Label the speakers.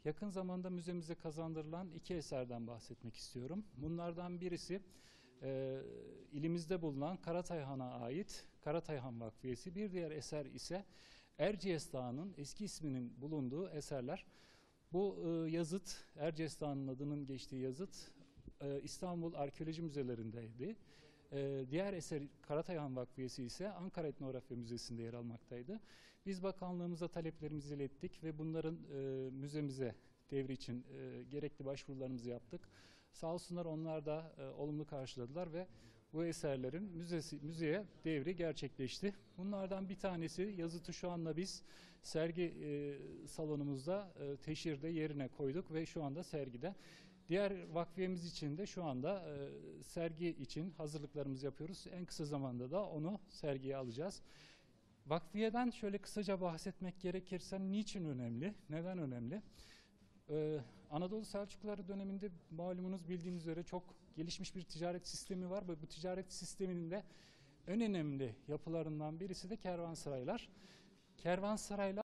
Speaker 1: yakın zamanda müzemize kazandırılan iki eserden bahsetmek istiyorum. Bunlardan birisi ilimizde bulunan Karatayhan'a ait Karatayhan Vakfiyesi. Bir diğer eser ise Erciyes Dağı'nın eski isminin bulunduğu eserler. Bu yazıt, Erciyes Dağı'nın adının geçtiği yazıt İstanbul Arkeoloji Müzelerindeydi. Diğer eser Karatayhan Vakfiyesi ise Ankara Etnografya Müzesi'nde yer almaktaydı. Biz bakanlığımıza taleplerimizi ilettik ve bunların müzemize devri için gerekli başvurularımızı yaptık. Sağ olsunlar, onlar da olumlu karşıladılar ve bu eserlerin müzeye devri gerçekleşti. Bunlardan bir tanesi yazıtı şu anda biz sergi salonumuzda teşhirde yerine koyduk ve şu anda sergide. Diğer vakfiyemiz için de şu anda sergi için hazırlıklarımızı yapıyoruz. En kısa zamanda da onu sergiye alacağız. Vakfiyeden şöyle kısaca bahsetmek gerekirse niçin önemli, neden önemli? Anadolu Selçukluları döneminde malumunuz bildiğiniz üzere çok gelişmiş bir ticaret sistemi var ve bu ticaret sisteminin de en önemli yapılarından birisi de kervansaraylar. Kervansaraylar